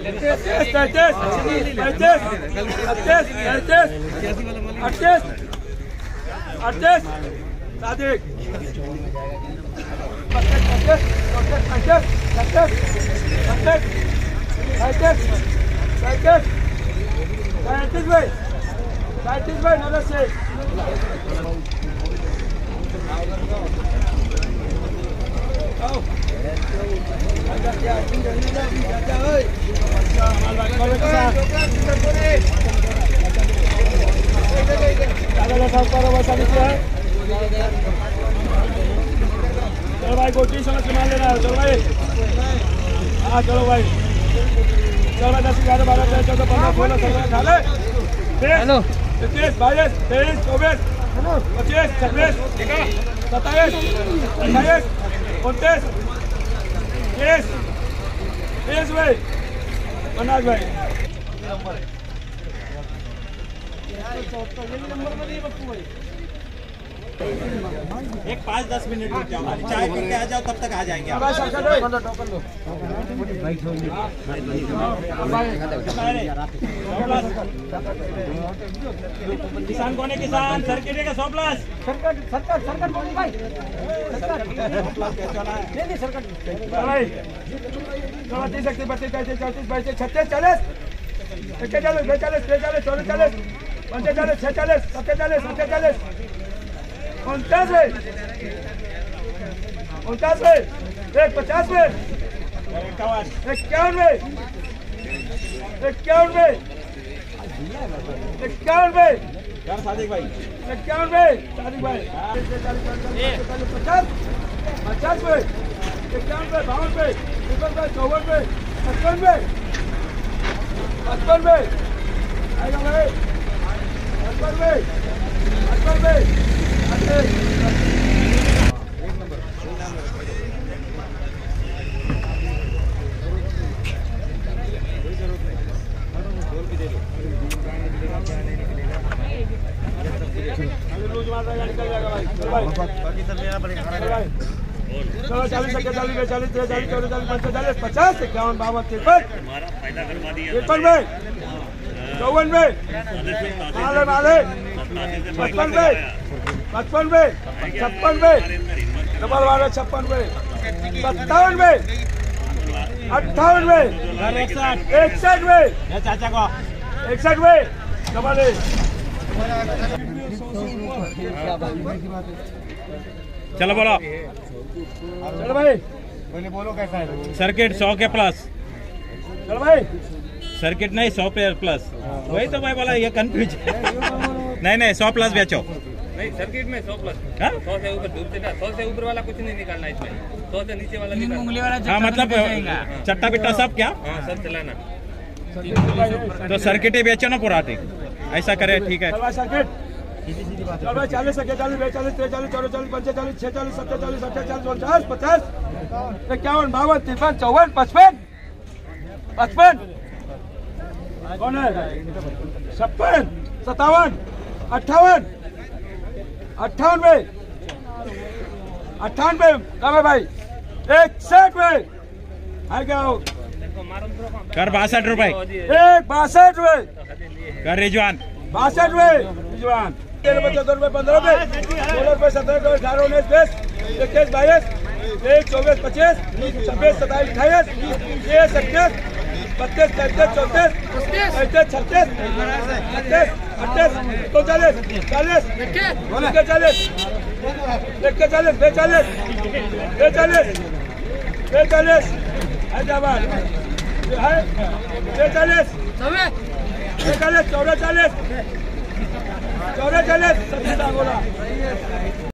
चलो भाई गोटी समझ के मान लेना। चलो भाई हाँ चलो भाई चलो भाई 10 11 12 13 14 15 16 17 18 20 21 22 23 24 25 26 27 28 29 30 भाई 50 भाई एक 5-10 मिनट रुक जाओ, चाय पी के आ जाओ, तब तक आ जाएंगे। किसान कौन है? किसान सर्किट है 100 प्लस सरकट बोली भाई चलो 30 31 32 33 34 35 36 40 41 42 43 44 45 46 47 48 49 में 50 में 51 में 51 में 51 में 51 में यार सादिक भाई 51 में सादिक भाई 50 में 51 में 52 में 53 में 54 में 55 में 55 में आएगा भाई 55 में 55 में चलो 40 41 42 43 44 45 50 51 52 53 53 में 54 में माले 55 में 56 में 56 में 56 में 57 में 58 में 61 में चाचा को 61 में कमाले चलो बोलो चलो भाई पहले बोलो कैसा है सर्किट 100 के प्लस। चलो भाई सर्किट नहीं 100 प्लस वही तो मैं बोला ये कंफ्यूज नहीं 100 प्लस बेचो नहीं सर्किट में 100 प्लस 100 से ऊपर डूबते ना 100 से ऊपर वाला कुछ नहीं निकालना इसमें 100 से नीचे वाला हाँ मतलब चट्टा बिट्टा सब क्या सब चलाना तो सर्किट ही बेचो ना पूरा ठीक ऐसा करे ठीक है। सर्किट चलो भाई 40 41 42 43 44 45 46 47 48 49 50 51 52 53 54 55 55 कौन है 56 57 58 98 कब है भाई 61 में है क्या कर 62 रुपए 62 में कर रिजवान 62 में रिजवान 13 14 रुपए 15 रुपए 16 रुपए 17 रुपए 18 19 20 21 22 23 24 25 26 27 28 30 31 32 33 34 35 36 37 38 39 40 41 हैदराबाद 43 44 44 44 बोला